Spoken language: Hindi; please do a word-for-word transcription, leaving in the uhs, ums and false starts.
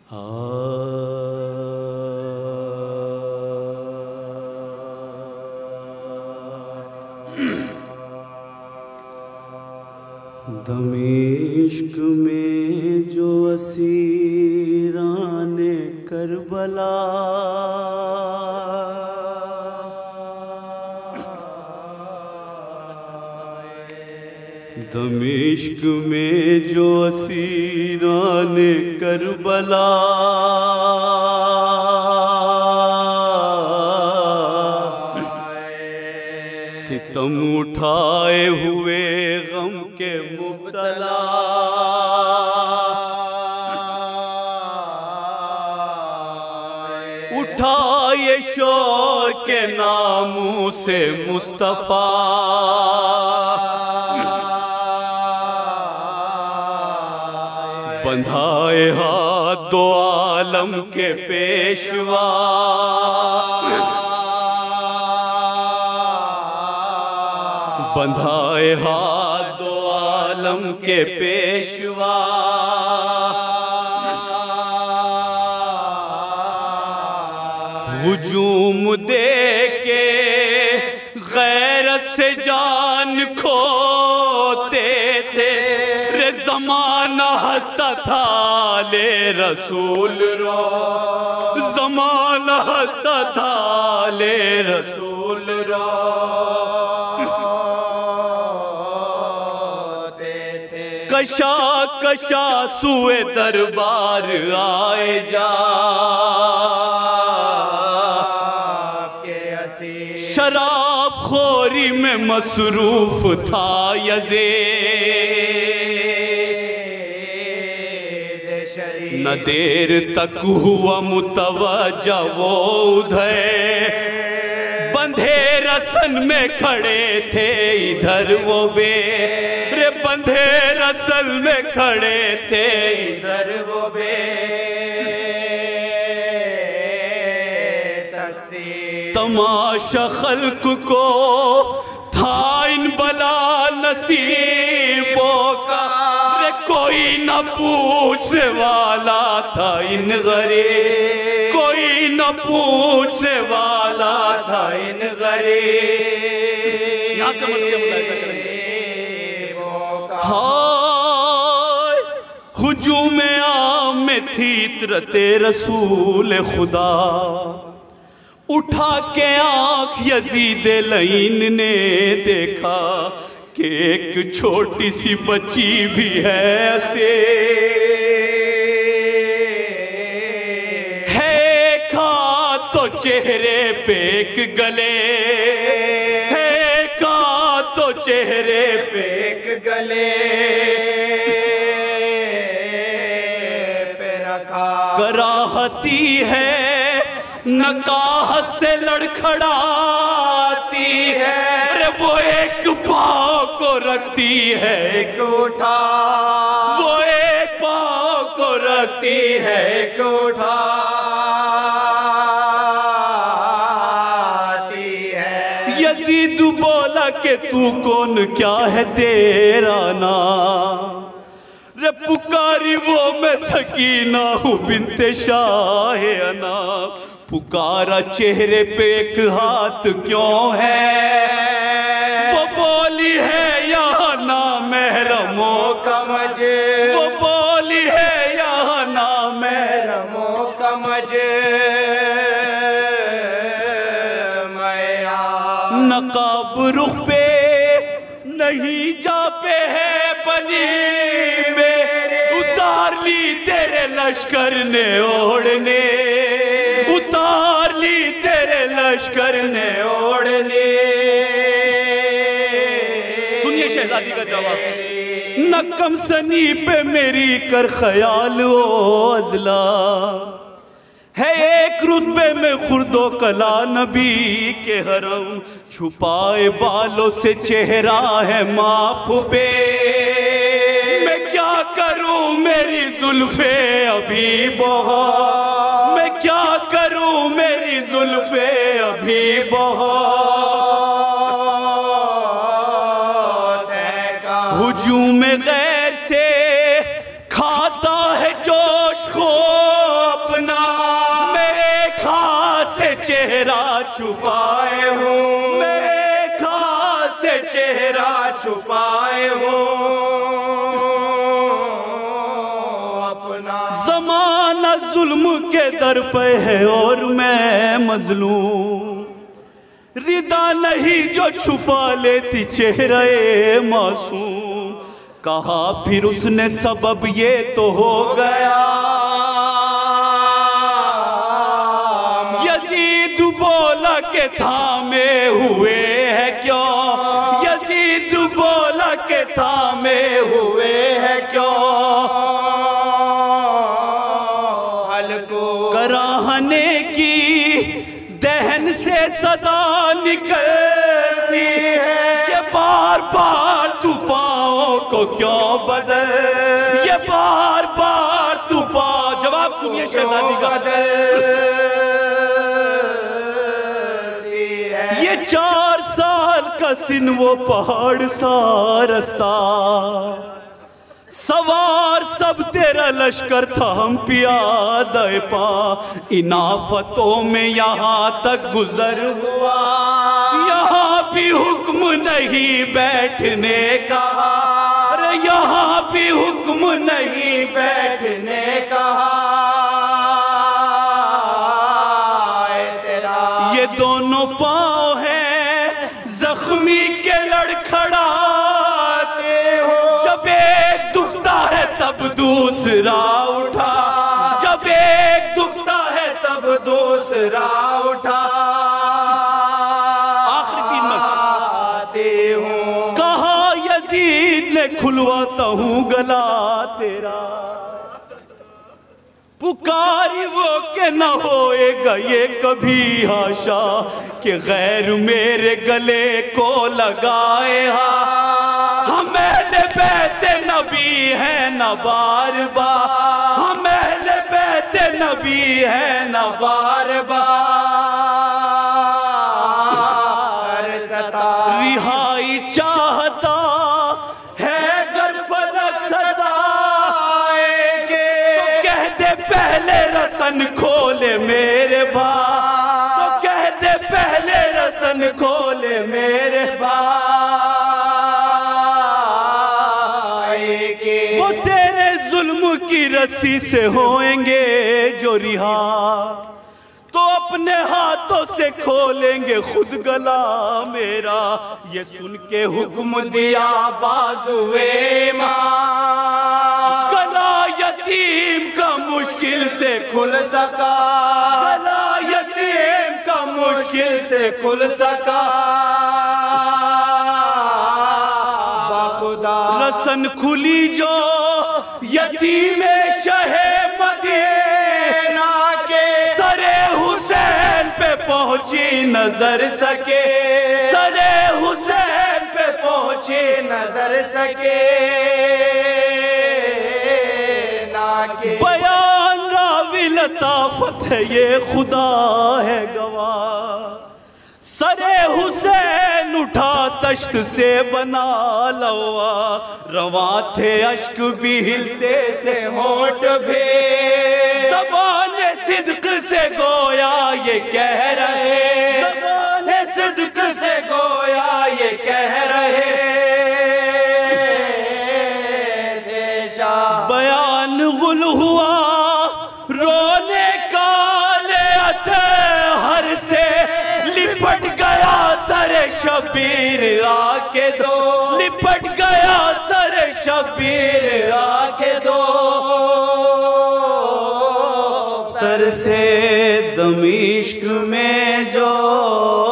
दमिश्क में जो असीराने करबला दमिश्क में जो असीराने करबला सितम उठाए हुए गम के मुब्तला उठाए शोर के नामों से मुस्तफा बंधाए हाथ दो आलम के पेशवा बंधाए हाथ दो आलम के पेशवा हुजूम दे के गैरत से जान खोते थे रे ज़माना हंसता था ले रसूल रो ज़माना हंसता था ले रसूल रो कशा कशा सुए दरबार आए जा शराब खोरी में मसरूफ था यज़ीद न देर तक हुआ मुतवज्जा वो उधर बंधे रसन में खड़े थे इधर वो बे रे बंधे रसल में खड़े थे इधर वो बे तमाशा खल्क को था इन बला नसीबों का रे कोई न पूछने वाला था इन गरीब कोई न पूछने वाला था इन गरीब यहाँ से हाय हुजूम आम में थी इतरते रसूल खुदा उठा के आँख यजीद लईन ने देखा कि एक छोटी सी बच्ची भी है ऐसे है खा तो चेहरे पे एक गले है खा तो चेहरे पे एक गले पे रखा कराहती है नकाहत से लड़खड़ाती है अरे वो एक पाँव को रखती है एक उठा वो एक पाँव को रखती है एक उठाती है यजीद बोला कि तू कौन क्या है तेरा नाम रे पुकारी वो मैं सकीना हूँ बिन्ते शाह अना पुकारा चेहरे पे एक हाथ क्यों है वो बोली है यहाँ ना महरमो कमज वो बोली है यहाँ ना महरमो कमज नकाब रुख पे नहीं जा पे है बनी मेरे उतार ली तेरे लश्कर ने ओढ़ने उतार ली तेरे लश्कर ने ओढ़ने सुनिए शहजादी का जवाब नकम सनी पे मेरी कर ख्याल ओ अजला है एक रुतबे में खुर्दो कला नबी के हरम छुपाए बालों से चेहरा है माफ पे मैं क्या करूं मेरी जुल्फे अभी बहुत मैं क्या करूं मेरी जुल्फे अभी बहुत हुजूम गैर से खाता है जोश खो चेहरा छुपाए हूँ, मैं खास से चेहरा छुपाए हूँ। अपना ज़माना जुल्म के दर पे है और मैं मजलूम, रिदा नहीं जो छुपा लेती चेहरे मासूम। कहा फिर उसने सबब ये तो हो गया, यजीद बोला के थामे हुए है क्यों, यजीद बोला के थामे हुए है क्यों। हल्को कराहने की दहन से सदा निकलती है, ये बार बार तूफानों को क्यों बदल, ये बार बार तूफान। जवाब सुनिए शहजादी का। ये चार साल का सिन वो पहाड़ सा रास्ता, सवार सब तेरा लश्कर था हम पियादे पा, इनाफतों में यहाँ तक गुजर हुआ, यहाँ भी हुक्म नहीं बैठने का, अरे यहाँ भी हुक्म नहीं बैठने का। तेरा ये दोनों पाँव हैं जख्मी के लड़खड़ाते हो, जब एक दुखता है तब दूसरा उठा, जब एक दुखता है तब दूसरा उठा। आखिर कीमत हूँ, कहा यजीद ने खुलवाता हूँ गला तेरा, पुकारी वो के न होएगा ये कभी हाशा, कि गैर मेरे गले को लगाए हा। हम अहले बैते नबी है न बार बार, हम अहले बैते नबी है न बार बार। सता रिहाई चाहता है गर फलक सताएंगे, तो कह दे पहले रसन खोले मेरे भाई, तो कह दे पहले रसन खोले मेरे भाई। वो तेरे जुल्म की रस्सी से होएंगे जो रिहा, तो अपने हाथों से खोलेंगे खुद गला मेरा। ये सुन के हुक्म दिया बाजुए मां, गला यतीम का मुश्किल से खुल सका, गला यतीम का मुश्किल से खुल सका। बाखुदा रसन खुली जो यतीम शहे मदीना के, सरे हुसैन पे पहुंची नजर सके, सरे हुसैन पे पहुंची नजर सके ना के। बयान रावी लताफत है ये खुदा है गवाह, सरे हुसैन उठा तश्त से बना लवा, रवा थे अश्क भी हिलते थे होंठ भी, ज़बाने सिद्क से गोया ये कह रहे, ज़बाने सिद्क से गोया ये कह रहे थे। बयान गुल हुआ रोने का ले हर से, लिपट गया सरे शबीर आके दो, लिपट गया सरे शबीर आके दो। तर से दमिश्क में जो